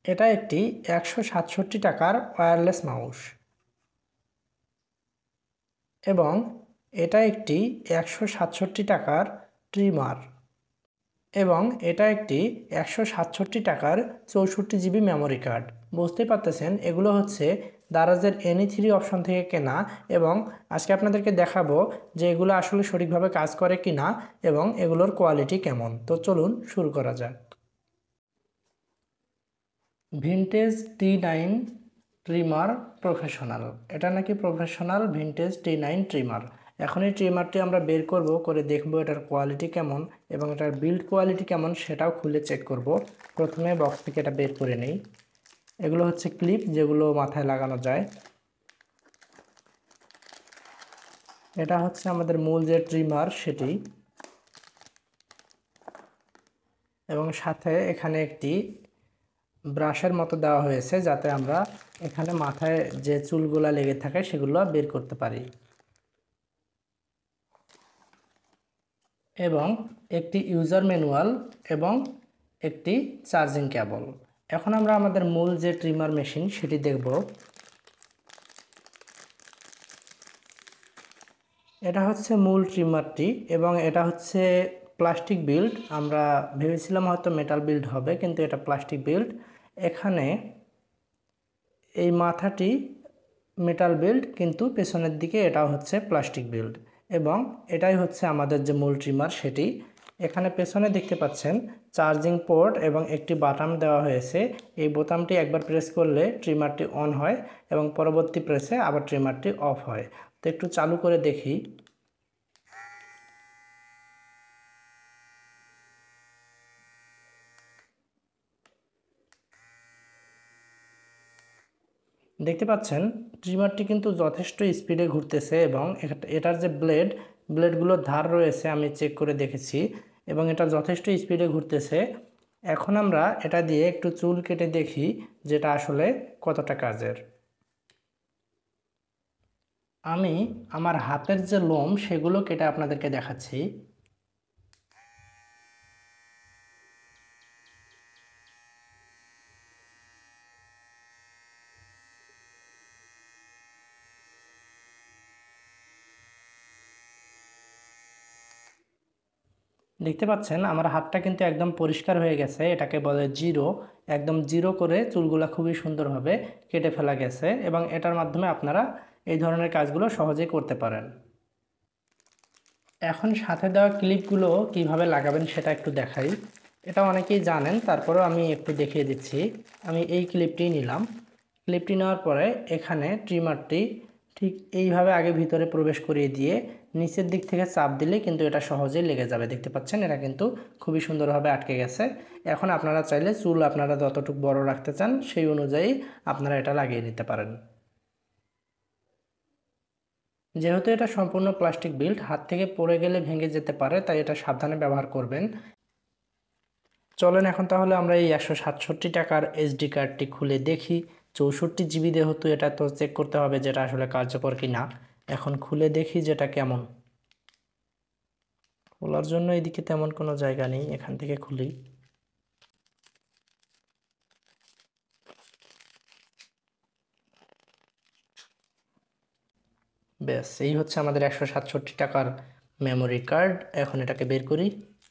এটা একটি 167 টাকার ওয়্যারলেস মাউস এবং এটা একটি 167 টাকার ট্রিমার এবং এটা একটি 167 টাকার 64 জিবি মেমোরি কার্ড। বুঝতেই পারতেছেন এগুলো হচ্ছে দারাজের এনি3 অপশন থেকে কেনা এবং আজকে আপনাদেরকে দেখাবো যে এগুলো আসলে সঠিকভাবে কাজ করে কিনা এবং এগুলোর কোয়ালিটি কেমন। তো চলুন শুরু করা যাক। ভিনটেজ T9 ট্রিমার প্রফেশনাল, এটা নাকি প্রফেশনাল ভিনটেজ T9 ট্রিমার। এখন এই ট্রিমারটি আমরা বের করব, করে দেখব এটার কোয়ালিটি কেমন এবং এটার বিল্ড কোয়ালিটি কেমন সেটাও খুলে চেক করব। প্রথমে বক্স থেকে এটা বের করে নেই। এগুলো হচ্ছে ক্লিপ যেগুলো মাথায় লাগানো যায়। এটা হচ্ছে আমাদের মূল যে ট্রিমার সেটি, এবং সাথে এখানে একটি ব্রাশের মতো দেওয়া হয়েছে যাতে আমরা এখানে মাথায় যে চুলগুলা লেগে থাকে সেগুলো বের করতে পারি, এবং একটি ইউজার ম্যানুয়াল এবং একটি চার্জিং কেবল। এখন আমরা আমাদের মূল যে ট্রিমার মেশিন সেটি দেখব। এটা হচ্ছে মূল ট্রিমারটি এবং এটা হচ্ছে প্লাস্টিক বিল্ড। আমরা ভেবেছিলাম হয়তো মেটাল বিল্ড হবে, কিন্তু এটা প্লাস্টিক বিল্ড। এখানে এই মাথাটি মেটাল বিল্ড, কিন্তু পেছনের দিকে এটা হচ্ছে প্লাস্টিক বিল্ড, এবং এটাই হচ্ছে আমাদের যে মূল ট্রিমার সেটি। এখানে পেছনে দেখতে পাচ্ছেন চার্জিং পোর্ট এবং একটি বাটন দেওয়া হয়েছে। এই বোতামটি একবার প্রেস করলে ট্রিমারটি অন হয় এবং পরবর্তী প্রেসে আবার ট্রিমারটি অফ হয়। তো একটু চালু করে দেখি। দেখতে পাচ্ছেন ট্রিমারটি কিন্তু যথেষ্ট স্পিডে ঘুরতেছে এবং এটার যে ব্লেডগুলোর ধার রয়েছে আমি চেক করে দেখেছি এবং এটা যথেষ্ট স্পিডে ঘুরতেছে। এখন আমরা এটা দিয়ে একটু চুল কেটে দেখি যেটা আসলে কতটা কাজের। আমি আমার হাতের যে লোম সেগুলো কেটে আপনাদেরকে দেখাচ্ছি। দেখতে পাচ্ছেন আমার হাতটা কিন্তু একদম পরিষ্কার হয়ে গেছে। এটাকে বলে জিরো। একদম জিরো করে চুলগুলা খুবই সুন্দরভাবে কেটে ফেলা গেছে এবং এটার মাধ্যমে আপনারা এই ধরনের কাজগুলো সহজেই করতে পারেন। এখন সাথে দেওয়া ক্লিপগুলো কিভাবে লাগাবেন সেটা একটু দেখাই। এটা অনেকেই জানেন, তারপরেও আমি একটু দেখিয়ে দিচ্ছি। আমি এই ক্লিপটি নিলাম। ক্লিপটি নেওয়ার পরে এখানে ট্রিমারটি ঠিক এইভাবে আগে ভিতরে প্রবেশ করিয়ে দিয়ে নিচের দিক থেকে চাপ দিলে কিন্তু এটা সহজেই লেগে যাবে। দেখতে পাচ্ছেন এটা কিন্তু খুবই সুন্দরভাবে আটকে গেছে। এখন আপনারা চাইলে চুল আপনারা যতটুকু বড় রাখতে চান সেই অনুযায়ী আপনারা এটা লাগিয়ে নিতে পারেন। যেহেতু এটা সম্পূর্ণ প্লাস্টিক বিল্ড, হাত থেকে পড়ে গেলে ভেঙে যেতে পারে, তাই এটা সাবধানে ব্যবহার করবেন। চলেন এখন তাহলে আমরা এই 167 টাকার এসডি কার্ডটি খুলে দেখি। 64 জিবি যেহেতু এটা তো চেক করতে হবে যেটা আসলে কার্যকর কিনা। এখন খুলে দেখি যেটা কেমন। খোলার জন্য এদিকে তেমন কোনো জায়গা নেই, এখান থেকে খুলি। ব্যাস, এই হচ্ছে আমাদের 167 টাকার মেমোরি কার্ড। এখন এটাকে বের করি।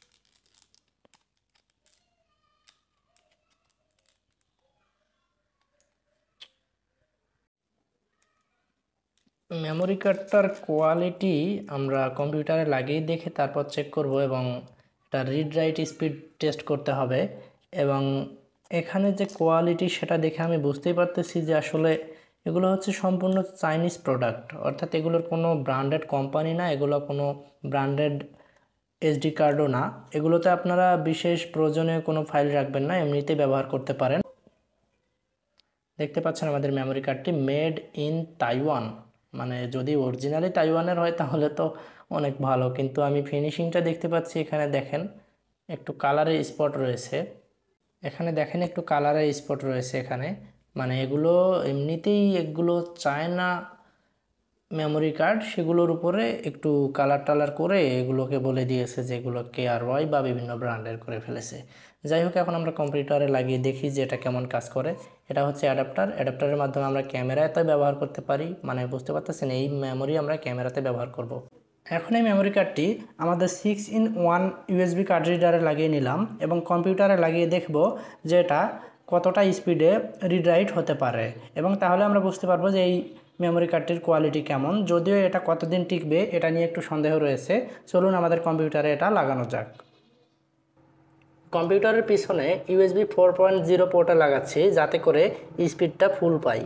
মেমোরি কার্ডটার কোয়ালিটি আমরা কম্পিউটারে লাগিয়ে দেখে তারপর চেক করব এবং এটা রিড রাইট স্পিড টেস্ট করতে হবে। এবং এখানে যে কোয়ালিটি সেটা দেখে আমি বুঝতেই পারতেছি যে আসলে এগুলো হচ্ছে সম্পূর্ণ চাইনিজ প্রোডাক্ট, অর্থাৎ এগুলোর কোনো ব্র্যান্ডেড কোম্পানি না, এগুলো কোনো ব্র্যান্ডেড এসডি কার্ডও না। এগুলোতে আপনারা বিশেষ প্রয়োজনীয় কোনো ফাইল রাখবেন না, এমনিতেই ব্যবহার করতে পারেন। দেখতে পাচ্ছেন আমাদের মেমোরি কার্ডটি মেড ইন তাইওয়ান, মানে যদি অরিজিনালি তাইওয়ানের হয় তাহলে তো অনেক ভালো, কিন্তু আমি ফিনিশিংটা দেখতে পাচ্ছি এখানে দেখেন একটু কালারের স্পট রয়েছে। এখানে দেখেন একটু কালারের স্পট রয়েছে এখানে, মানে এগুলো এমনিতেই এগুলো চায়না মেমোরি কার্ড, সেগুলোর উপরে একটু কালার টালার করে এগুলোকে বলে দিয়েছে যে এগুলো KRY বা বিভিন্ন ব্র্যান্ডের করে ফেলেছে। যাই হোক, এখন আমরা কম্পিউটারে লাগিয়ে দেখি যে এটা কেমন কাজ করে। এটা হচ্ছে অ্যাডাপ্টার। অ্যাডাপ্টারের মাধ্যমে আমরা ক্যামেরাতে ব্যবহার করতে পারি, মানে বুঝতে পারতেছেন এই মেমোরি আমরা ক্যামেরাতে ব্যবহার করব। এখন এই মেমোরি কার্ডটি আমাদের 6-in-1 ইউএসবি কার্ড রিডারে লাগিয়ে নিলাম এবং কম্পিউটারে লাগিয়ে দেখব যে এটা কতটা স্পিডে রিড রাইট হতে পারে, এবং তাহলে আমরা বুঝতে পারবো যে এই মেমোরি কার্ডটির কোয়ালিটি কেমন। যদিও এটা কতদিন টিকবে এটা নিয়ে একটু সন্দেহ রয়েছে। চলুন আমাদের কম্পিউটারে এটা লাগানো যাক। কম্পিউটারের পিছনে ইউএসবি 4.0 পোর্টে লাগাচ্ছি যাতে করে স্পিডটা ফুল পাই।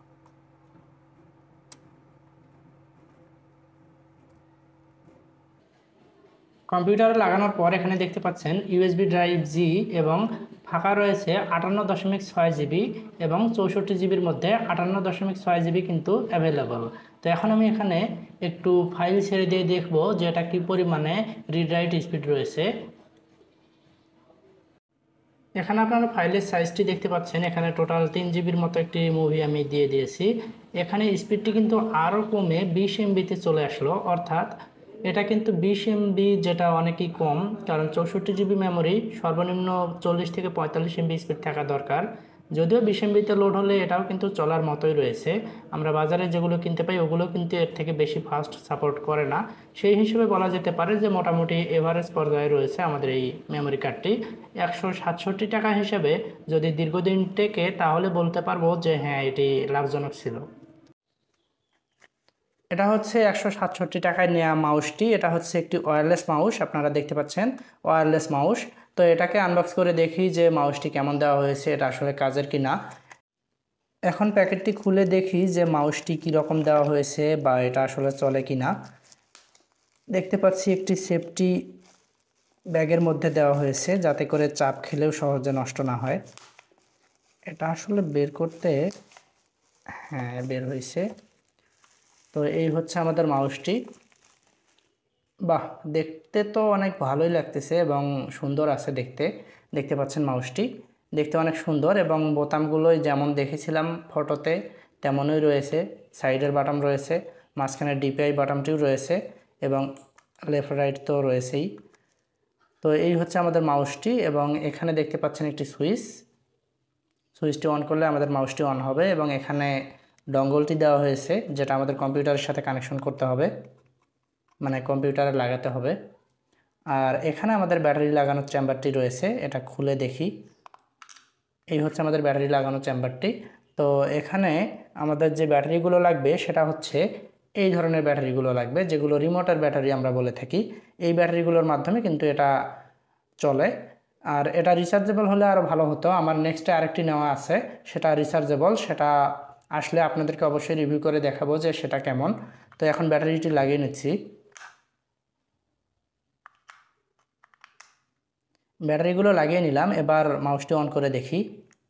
কম্পিউটারে লাগানোর পর এখানে দেখতে পাচ্ছেন ইউএসবি ড্রাইভ জি এবং ফাঁকা রয়েছে 58.6 জিবি এবং 64 জিবির মধ্যে 58.6 জিবি কিন্তু অ্যাভেলেবল। তো এখন আমি এখানে একটু ফাইল ছেড়ে দিয়ে দেখব যে এটা কী পরিমাণে রিড রাইট স্পিড রয়েছে। এখানে আপনারা ফাইলের সাইজটি দেখতে পাচ্ছেন। এখানে টোটাল 3 জিবির মতো একটি মুভি আমি দিয়ে দিয়েছি। এখানে স্পিডটি কিন্তু আরও কমে 20 এমবিতে চলে আসলো, অর্থাৎ এটা কিন্তু 20 এমবি, যেটা অনেকই কম, কারণ 64 জিবি মেমোরি সর্বনিম্ন 40 থেকে 45 এমবি স্পিড থাকা দরকার। যদিও 20 এমবিতে লোড হলে এটাও কিন্তু চলার মতোই রয়েছে। আমরা বাজারে যেগুলো কিনতে পাই ওগুলো কিন্তু এর থেকে বেশি ফাস্ট সাপোর্ট করে না। সেই হিসেবে বলা যেতে পারে যে মোটামুটি এভারেজ পর্যায়ে রয়েছে আমাদের এই মেমোরি কার্ডটি। 167 টাকা হিসেবে যদি দীর্ঘদিন টেকে তাহলে বলতে পারবো যে হ্যাঁ, এটি লাভজনক ছিল। এটা হচ্ছে 167 টাকায় নেওয়া মাউসটি। এটা হচ্ছে একটি ওয়্যারলেস মাউস, আপনারা দেখতে পাচ্ছেন ওয়্যারলেস মাউস। তো এটাকে আনবক্স করে দেখি যে মাউসটি কেমন দেওয়া হয়েছে, এটা আসলে কাজের কি না। এখন প্যাকেটটি খুলে দেখি যে মাউসটি কীরকম দেওয়া হয়েছে বা এটা আসলে চলে কি না। দেখতে পাচ্ছি একটি সেফটি ব্যাগের মধ্যে দেওয়া হয়েছে যাতে করে চাপ খেলেও সহজে নষ্ট না হয়। এটা আসলে বের করতে, হ্যাঁ বের হয়েছে। তো এই হচ্ছে আমাদের মাউসটি। বাহ, দেখতে তো অনেক ভালোই লাগতেছে এবং সুন্দর আছে দেখতে। দেখতে পাচ্ছেন মাউসটি দেখতে অনেক সুন্দর এবং বোতামগুলোই যেমন দেখেছিলাম ফটোতে তেমনই রয়েছে। সাইডের বাটন রয়েছে, মাঝখানে ডিপিআই বাটনটিও রয়েছে এবং লেফট রাইট তো রয়েছেই। তো এই হচ্ছে আমাদের মাউসটি এবং এখানে দেখতে পাচ্ছেন একটি সুইচটি অন করলে আমাদের মাউসটি অন হবে এবং এখানে ডঙ্গলটি দেওয়া হয়েছে যেটা আমাদের কম্পিউটারের সাথে কানেকশন করতে হবে, মানে কম্পিউটারে লাগাতে হবে। আর এখানে আমাদের ব্যাটারি লাগানোর চেম্বারটি রয়েছে, এটা খুলে দেখি। এই হচ্ছে আমাদের ব্যাটারি লাগানোর চেম্বারটি। তো এখানে আমাদের যে ব্যাটারিগুলো লাগবে সেটা হচ্ছে এই ধরনের ব্যাটারিগুলো লাগবে, যেগুলো রিমোটের ব্যাটারি আমরা বলে থাকি। এই ব্যাটারিগুলোর মাধ্যমে কিন্তু এটা চলে। আর এটা রিচার্জেবল হলে আরও ভালো হতো। আমার নেক্সটে আরেকটি নেওয়া আছে, সেটা রিচার্জেবল। সেটা আসলে আপনাদেরকে অবশ্যই রিভিউ করে দেখাবো যে সেটা কেমন। তো এখন ব্যাটারিটি লাগিয়ে নিচ্ছি। ব্যাটারিগুলো লাগিয়ে নিলাম, এবার মাউসটি অন করে দেখি।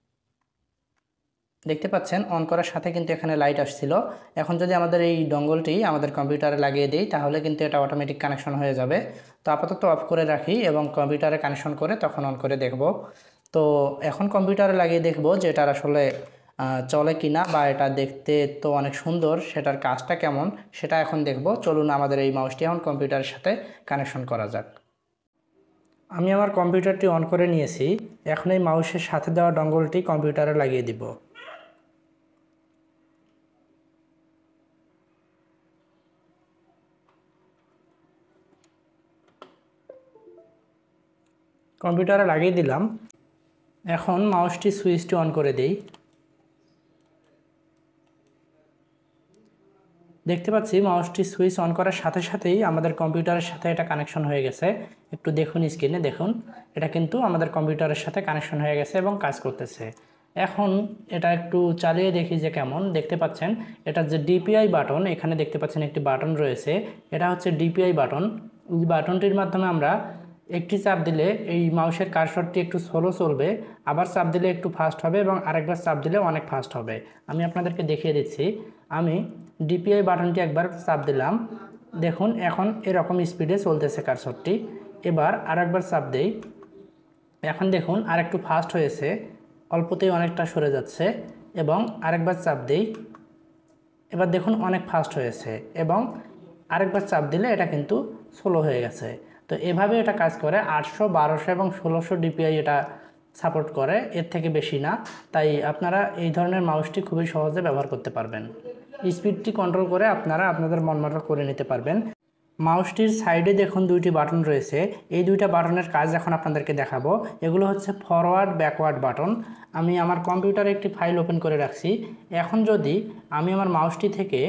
দেখতে পাচ্ছেন অন করার সাথে কিন্তু এখানে লাইট আসছিল। এখন যদি আমাদের এই ডঙ্গলটি আমাদের কম্পিউটারে লাগিয়ে দিই তাহলে কিন্তু এটা অটোমেটিক কানেকশন হয়ে যাবে। তো আপাতত অফ করে রাখি এবং কম্পিউটারে কানেকশন করে তখন অন করে দেখব। তো এখন কম্পিউটারে লাগিয়ে দেখব যে এটার আসলে চলে কিনা, বা এটা দেখতে তো অনেক সুন্দর, সেটার কাজটা কেমন সেটা এখন দেখব। চলুন আমাদের এই মাউসটি এখন কম্পিউটারের সাথে কানেকশন করা যাক। আমি আমার কম্পিউটারটি অন করে নিয়েছি। এখন এই মাউসের সাথে দেওয়া ডঙ্গলটি কম্পিউটারে লাগিয়ে দিব। কম্পিউটারে লাগিয়ে দিলাম। এখন মাউসটি সুইচটি অন করে দেই। দেখতে পাচ্ছি মাউসটি সুইচ অন করার সাথে সাথেই আমাদের কম্পিউটারের সাথে এটা কানেকশন হয়ে গেছে। একটু দেখুন স্ক্রিনে, দেখুন এটা কিন্তু আমাদের কম্পিউটারের সাথে কানেকশন হয়ে গেছে এবং কাজ করতেছে। এখন এটা একটু চালিয়ে দেখি যে কেমন। দেখতে পাচ্ছেন এটা যে ডিপিআই বাটন, এখানে দেখতে পাচ্ছেন একটি বাটন রয়েছে, এটা হচ্ছে ডিপিআই বাটন। এই বাটনটির মাধ্যমে আমরা একটি চাপ দিলে এই মাউসের কার্সরটি একটু স্লো চলবে, আবার চাপ দিলে একটু ফাস্ট হবে এবং আরেকবার চাপ দিলে অনেক ফাস্ট হবে। আমি আপনাদেরকে দেখিয়ে দিচ্ছি। আমি ডিপিআই বাটনটি একবার চাপ দিলাম, দেখুন এখন এরকম স্পিডে চলতেছে কার্সরটি। এবার আরেকবার চাপ দেই, এখন দেখুন আরেকটু ফাস্ট হয়েছে, অল্পতেই অনেকটা সরে যাচ্ছে। এবং আরেকবার চাপ দেই, এবার দেখুন অনেক ফাস্ট হয়েছে এবং আরেকবার চাপ দিলে এটা কিন্তু স্লো হয়ে গেছে। তো এভাবে এটা কাজ করে। 800, 1200 এবং 1600 ডিপিআই এটা সাপোর্ট করে, এর থেকে বেশি না। তাই আপনারা এই ধরনের মাউসটি খুবই সহজে ব্যবহার করতে পারবেন। স্পিডটি কন্ট্রোল করে আপনারা আপনাদের মনমতো করে নিতে পারবেন। মাউসটির সাইডে দেখুন দুইটি বাটন রয়েছে। এই দুইটা বাটনের কাজ এখন আপনাদেরকে দেখাবো। এগুলো হচ্ছে ফরওয়ার্ড ব্যাকওয়ার্ড বাটন। আমি আমার কম্পিউটারে একটি ফাইল ওপেন করে রাখছি। এখন যদি আমি আমার মাউসটি থেকে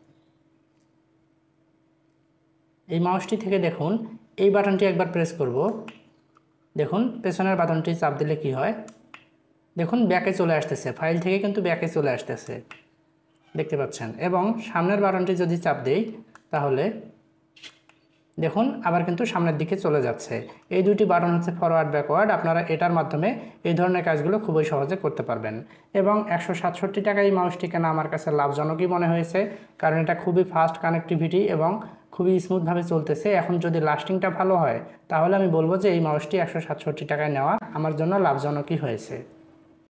দেখুন এই বাটনটি একবার প্রেস করব, দেখুন পেছনের বাটনটি চাপ দিলে কি হয়, দেখুন ব্যাকে চলে আসতেছে, ফাইল থেকে কিন্তু ব্যাকে চলে আসতেছে, দেখতে পাচ্ছেন। এবং সামনের বাটনটি যদি চাপ দেই তাহলে দেখুন আবার কিন্তু সামনের দিকে চলে যাচ্ছে। এই দুটি বাটন হচ্ছে ফরওয়ার্ড ব্যাকওয়ার্ড। আপনারা এটার মাধ্যমে এই ধরনের কাজগুলো খুবই সহজে করতে পারবেন। এবং 167 টাকা এই মাউসটি কেনা আমার কাছে লাভজনকই মনে হয়েছে, কারণ এটা খুবই ফাস্ট কানেক্টিভিটি এবং খুবই স্মুথভাবে চলতেছে। এখন যদি লাস্টিংটা ভালো হয় তাহলে আমি বলবো যে এই মাউসটি 167 টাকায় নেওয়া আমার জন্য লাভজনকই হয়েছে।